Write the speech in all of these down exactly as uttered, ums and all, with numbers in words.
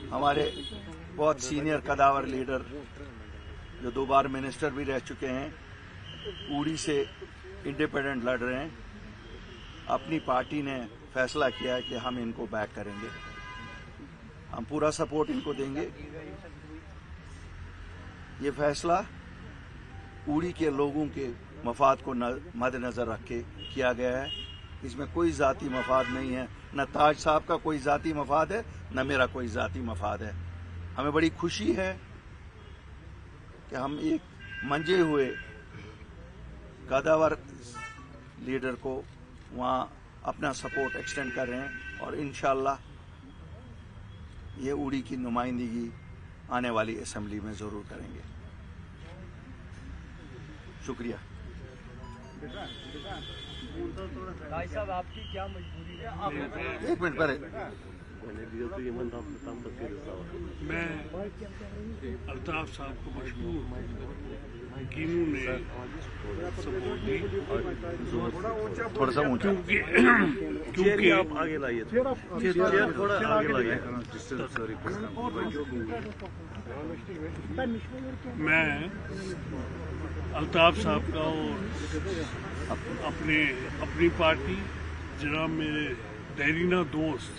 हमारे बहुत senior कदावर leader जो दो बार मिनिस्टर भी रह चुके हैं, उड़ी से इंडिपेंडेंट लड़ रहे हैं। अपनी पार्टी ने फैसला किया है कि हम इनको बैक करेंगे, हम पूरा सपोर्ट इनको देंगे। ये फैसला उड़ी के लोगों के मफाद को मद्देनजर रख के किया गया है। इसमें कोई जाती मफाद नहीं है, न ताज साहब का कोई जाती मफाद है, न मेरा कोई जाती मफाद है। हमें बड़ी खुशी है कि हम एक मंजे हुए कदावर लीडर को वहाँ अपना सपोर्ट एक्सटेंड कर रहे हैं और इंशाअल्लाह ये उड़ी की नुमाइंदगी आने वाली असेंबली में जरूर करेंगे। शुक्रिया। भाई साहब, आपकी क्या मजबूरी है? एक मिनट पहले मैं अल्ताफ साहब को मशहूर कीनू ने सपोर्ट दी, थोड़ा सा ऊंचा क्योंकि क्योंकि आप आगे लाइए, थोड़ा आगे लाइए। मैं अल्ताफ साहब का और अपने अपनी पार्टी जनाब मेरे देरीना दोस्त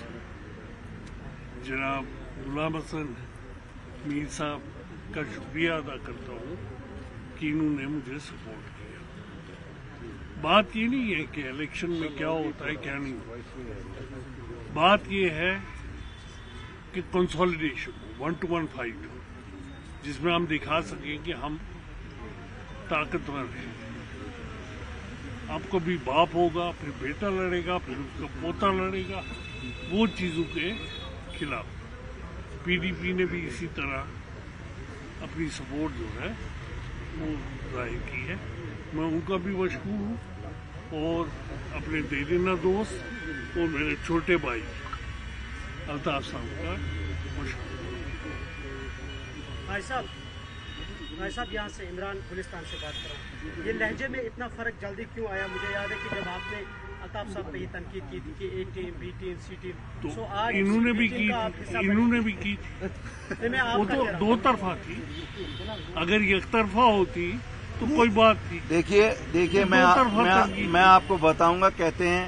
जनाब गुलाम हसन मीर साहब का शुक्रिया अदा करता हूँ कि इन्होंने मुझे सपोर्ट किया। बात ये नहीं है कि इलेक्शन में क्या होता है क्या नहीं होता, बात ये है कि कंसोलिडेशन हो, वन टू वन फाइट हो, जिसमें हम दिखा सकें कि हम ताकतवर हैं। आपको भी बाप होगा, फिर बेटा लड़ेगा, फिर उसका पोता लड़ेगा, वो चीज़ों के खिलाफ पीडीपी ने भी इसी तरह अपनी सपोर्ट जो है वो जाहिर की है। मैं उनका भी मशहूर हूँ और अपने देरीना दोस्त और मेरे छोटे भाई अल्ताफ साहब का मशहूर। भाई साहब भाई साहब यहाँ से इमरान गुलिस्तान से बात कर रहा हूँ। ये लहजे में इतना फर्क जल्दी क्यों आया? मुझे याद है कि जब आपने अल्ताफ साहब पे ही तनकीद की थी कि A team, B team, C team, तो सो आज इन्होंने भी की इन्होंने भी की वो तो दो तरफा थी। अगर एक तरफा होती तो कोई बात नहीं। देखिए देखिए मैं मैं मैं आपको बताऊंगा, कहते हैं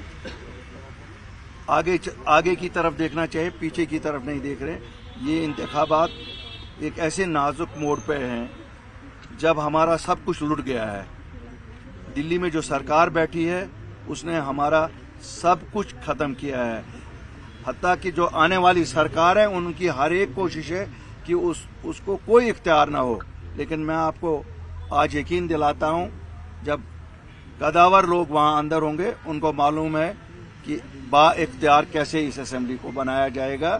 आगे आगे की तरफ देखना चाहिए, पीछे की तरफ नहीं देख रहे। ये इंतखाबात एक ऐसे नाजुक मोड़ पे हैं जब हमारा सब कुछ लुट गया है। दिल्ली में जो सरकार बैठी है उसने हमारा सब कुछ खत्म किया है। हत्ता कि जो आने वाली सरकार है उनकी हर एक कोशिश है कि उस उसको कोई इख्तियार ना हो। लेकिन मैं आपको आज यकीन दिलाता हूं, जब कदावर लोग वहां अंदर होंगे उनको मालूम है कि बा इख्तियार कैसे इस असेंबली को बनाया जाएगा।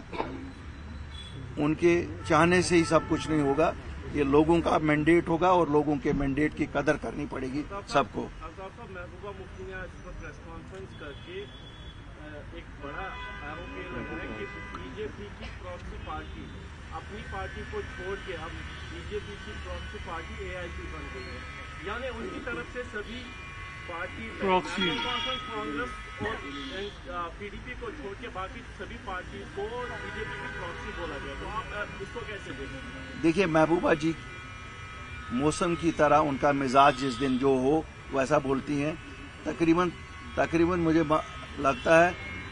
उनके चाहने से ही सब कुछ नहीं होगा, ये लोगों का मैंडेट होगा और लोगों के मैंडेट की कदर करनी पड़ेगी सबको। महबूबा मुफ्ती ने आज प्रेस कॉन्फ्रेंस करके एक बड़ा आरोप ये लगाया कि बीजेपी की प्रॉक्सी पार्टी अपनी पार्टी को छोड़ के अब बीजेपी की प्रॉक्सी पार्टी एआईसी बन गई है। यानी उनकी तरफ से सभी पार्टी प्रॉक्सी कांग्रेस और पीडीपी को छोड़ के बाकी सभी पार्टी को बीजेपी की प्रॉक्सी बोला गया। तो आप इसको कैसे देखें? देखिए महबूबा जी मौसम की तरह उनका मिजाज जिस दिन जो हो वैसा बोलती हैं। तकरीबन तकरीबन मुझे लगता है,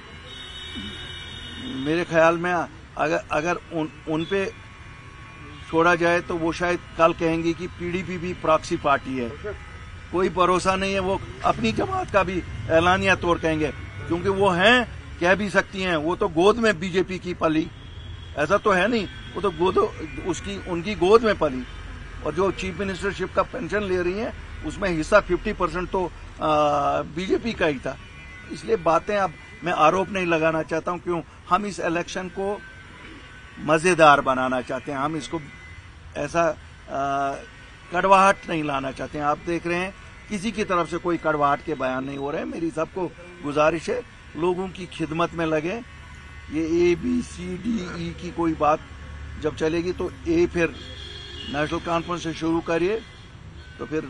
मेरे ख्याल में अगर अगर उन उन पे छोड़ा जाए तो वो शायद कल कहेंगी कि पीडीपी भी प्रॉक्सी पार्टी है। कोई भरोसा नहीं है, वो अपनी जमात का भी ऐलानिया तौर कहेंगे, क्योंकि वो हैं, कह भी सकती हैं। वो तो गोद में बीजेपी की पली, ऐसा तो है नहीं, वो तो गोद उसकी उनकी गोद में पली। और जो चीफ मिनिस्टरशिप का पेंशन ले रही हैं उसमें हिस्सा पचास परसेंट तो बीजेपी का ही था। इसलिए बातें अब मैं आरोप नहीं लगाना चाहता हूं, क्यों हम इस इलेक्शन को मजेदार बनाना चाहते हैं, हम इसको ऐसा आ, कड़वाहट नहीं लाना चाहते हैं। आप देख रहे हैं किसी की तरफ से कोई कड़वाहट के बयान नहीं हो रहे हैं। मेरी सबको गुजारिश है लोगों की खिदमत में लगे। ये A B C D E की कोई बात जब चलेगी तो ए फिर नेशनल कॉन्फ्रेंस से शुरू करिए तो फिर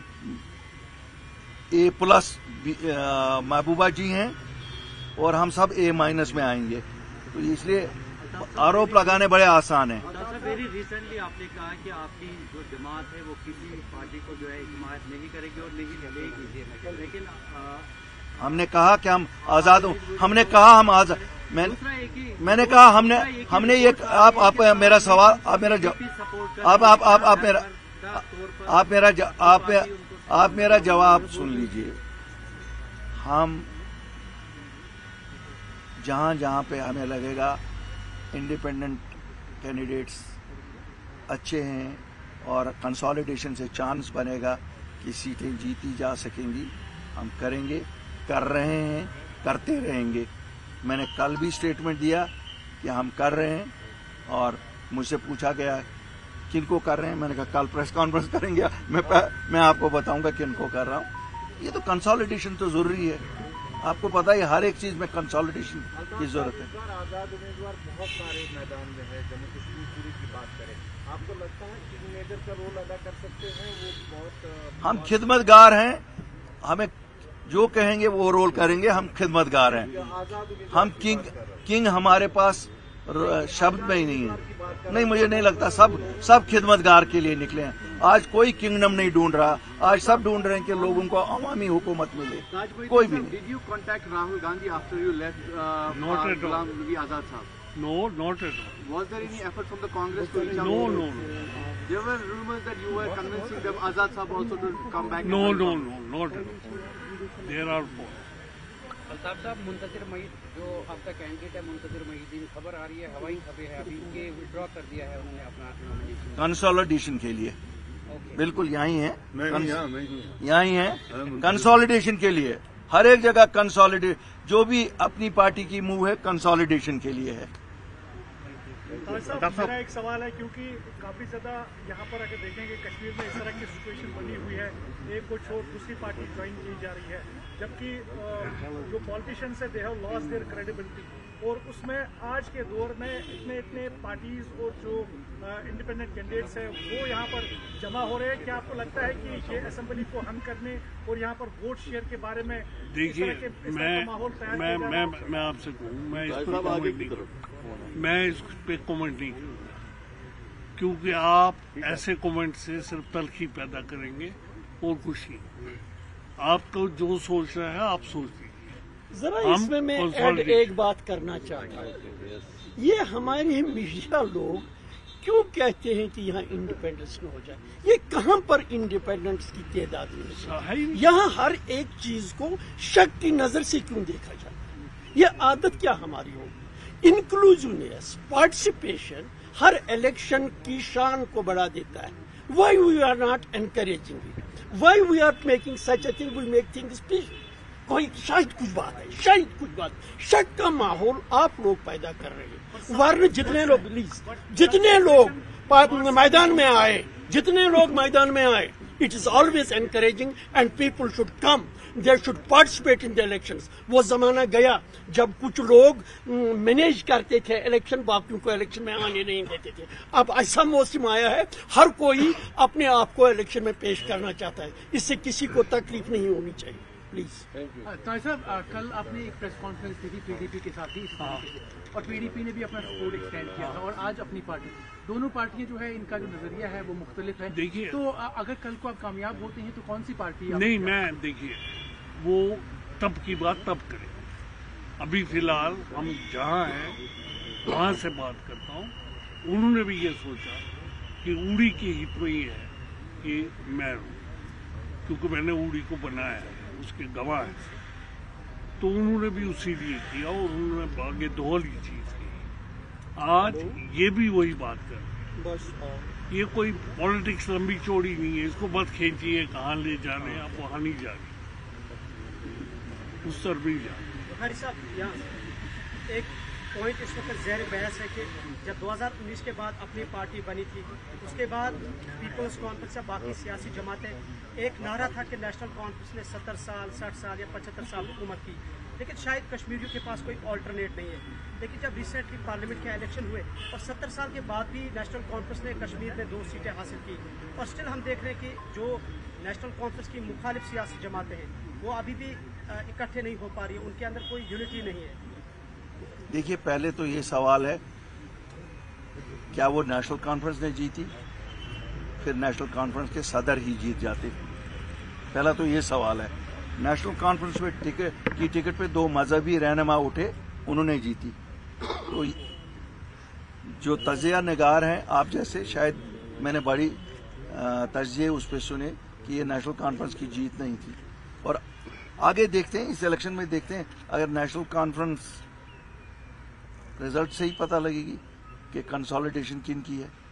ए प्लस महबूबा जी हैं और हम सब ए माइनस में आएंगे। तो इसलिए आरोप लगाने बड़े आसान है। वेरी रिसेंटली आपने कहा कि आपकी जो जमात है वो किसी पार्टी को जो है हिमायत नहीं करेगी और नहीं लेगी, लेकिन हमने कहा कि हम आजाद हो, हमने कहा हम आजाद, मैं मैंने कहा हमने हमने ये आप आप मेरा सवाल आप मेरा आप आप आप आप मेरा आप मेरा आप आप मेरा जवाब सुन लीजिए। हम जहां जहां पे हमें लगेगा इंडिपेंडेंट कैंडिडेट्स अच्छे हैं और कंसोलिडेशन से चांस बनेगा कि सीटें जीती जा सकेंगी, हम करेंगे, कर रहे हैं, करते रहेंगे। मैंने कल भी स्टेटमेंट दिया कि हम कर रहे हैं और मुझसे पूछा गया किनको कर रहे हैं, मैंने कहा कल प्रेस कॉन्फ्रेंस करेंगे, मैं मैं आपको बताऊंगा किनको कर रहा हूं। ये तो कंसोलिडेशन तो जरूरी है, आपको पता है हर एक चीज में कंसोलिडेशन की जरूरत है। आजाद उम्मीदवार बहुत सारे मैदान में है, जम्मू कश्मीर पूरी की बात करें, आपको लगता है कि मेजर का रोल अदा कर सकते हैं? वो बहुत हम खिदमतगार हैं, हमें जो कहेंगे वो रोल करेंगे, हम खिदमतगार हैं। हम किंग किंग हमारे पास शब्द में ही नहीं है। नहीं, मुझे नहीं लगता, सब सब खिदमतगार के लिए निकले हैं। आज कोई किंगडम नहीं ढूंढ रहा, आज सब ढूंढ रहे हैं कि लोगों को अवामी हुकूमत मिले, कोई भी नहीं। Did you contact Rahul Gandhi after you left uh, Not at all. Ghulam Nabi Azad Sahab? No, not at all. Was there any effort from the Congress to reach out? No, no, no. There were rumors that you were convincing them Azad Sahab also to come back. No, no, no, not at all. There are four. Altaf साहब, मुंतजिर मईद जो आपका candidate है, मुंतजिर मईदीन, खबर आ रही है, हवाई खबरें है अभी के विड्रॉ कर दिया है उन्होंने अपना नॉमिनेशन कंसोलिडेशन के लिए। ओके, बिल्कुल यहीं है, यहीं है कंसोलिडेशन के लिए। हर एक जगह कंसोलिडेट, जो भी अपनी पार्टी की मूव है कंसोलिडेशन के लिए है। साहब, मेरा एक सवाल है, क्योंकि काफी ज्यादा यहाँ पर अगर देखेंगे कश्मीर में इस तरह की सिचुएशन बनी हुई है, एक को छोड़ दूसरी पार्टी ज्वाइन की जा रही है, जबकि जो पॉलिटिशियंस है they have lost their credibility, और उसमें आज के दौर में इतने इतने पार्टीज और जो इंडिपेंडेंट कैंडिडेट्स हैं वो यहाँ पर जमा हो रहे हैं। क्या आपको लगता है कि ये असेंबली को हम करने और यहाँ पर वोट शेयर के बारे में देखिए, मैं मैं मैं मैं आपसे कहूँ, मैं इस पर कमेंट नहीं करूँ, मैं इस पे कमेंट नहीं करूँगा, क्योंकि आप ऐसे कमेंट से सिर्फ तलखी पैदा करेंगे और कुछ नहीं। आपको जो सोचना है आप सोच लीजिए। जरा इसमें मैं ऐड एक बात करना चाहता हूँ, ये हमारे मीडिया लोग क्यों कहते हैं कि यहाँ इंडिपेंडेंस न हो जाए? ये कहाँ पर इंडिपेंडेंस की तादाद में? यहाँ हर एक चीज को शक की नजर से क्यों देखा जाता है? ये आदत क्या हमारी होगी? इंक्लूसिवनेस, पार्टिसिपेशन हर इलेक्शन की शान को बढ़ा देता है। Why we are not encouraging it? Why we are making such a thing? We make things peaceful. कोई शायद कुछ बात है, शायद कुछ बात, शक का माहौल आप लोग पैदा कर रहे हैं। वरना जितने लोग प्लीज जितने लोग मैदान में आए जितने लोग मैदान में आए it is always encouraging and people should come, they should participate in the elections. वो जमाना गया जब कुछ लोग मैनेज करते थे इलेक्शन, बाकियों को इलेक्शन में आने नहीं देते थे। अब ऐसा मौसम आया है, हर कोई अपने आप को इलेक्शन में पेश करना चाहता है, इससे किसी को तकलीफ नहीं होनी चाहिए। प्लीज ताहिर साहब, कल आपने एक प्रेस कॉन्फ्रेंस की थी पीडीपी के साथ ही इस तरीके से, और पीडीपी ने भी अपना सपोर्ट एक्सटेंड किया था, और आज अपनी पार्टी, दोनों पार्टियां जो है इनका जो नजरिया है वो मुख्तलिफ है। देखिए, तो अगर कल को आप कामयाब होते हैं तो कौन सी पार्टी? नहीं, मैं देखिए वो तब की बात तब करें, अभी फिलहाल हम जहाँ हैं वहाँ से बात करता हूँ। उन्होंने भी ये सोचा कि उड़ी की हित में ही है कि मैं हूँ, क्योंकि मैंने उड़ी को बनाया है, उसके गवाह है, तो उन्होंने भी उसी लिए किया और उन्होंने आगे दोहरी चीज की। आज ये भी वही बात कर रहे हैं। ये कोई पॉलिटिक्स लंबी चौड़ी नहीं है, इसको मत खींचिए कहाँ ले जाने, आप वहाँ नहीं जा रहे, उस तरफ नहीं जा रहे। हरी साहब, यहाँ एक पॉइंट इस वक्त ज़ेर बहस है कि जब दो हज़ार उन्नीस के बाद अपनी पार्टी बनी थी, उसके बाद पीपल्स कॉन्फ्रेंस या बाकी सियासी जमातें, एक नारा था कि नेशनल कॉन्फ्रेंस ने सत्तर साल साठ साल या पचहत्तर साल हुकूमत की, लेकिन शायद कश्मीरियों के पास कोई ऑल्टरनेट नहीं है। लेकिन जब रिसेंटली पार्लियामेंट के इलेक्शन हुए और सत्तर साल के बाद भी नेशनल कॉन्फ्रेंस ने कश्मीर में दो सीटें हासिल की, और स्टिल हम देख रहे हैं कि जो नेशनल कॉन्फ्रेंस की मुखालिफ सियासी जमातें हैं वो अभी भी इकट्ठे नहीं हो पा रही है, उनके अंदर कोई यूनिटी नहीं है। देखिए, पहले तो ये सवाल है क्या वो नेशनल कॉन्फ्रेंस ने जीती? फिर नेशनल कॉन्फ्रेंस के सदर ही जीत जाते। पहला तो ये सवाल है। नेशनल कॉन्फ्रेंस में टिकट की टिकट पे दो मजहबी रहनुमा उठे, उन्होंने जीती। तो जो तजिया निगार हैं आप जैसे, शायद मैंने बड़ी तजिए उस पर सुने कि ये नेशनल कॉन्फ्रेंस की जीत नहीं थी। और आगे देखते हैं, इस इलेक्शन में देखते हैं, अगर नेशनल कॉन्फ्रेंस रिजल्ट से ही पता लगेगी कि कंसोलिडेशन किन की है।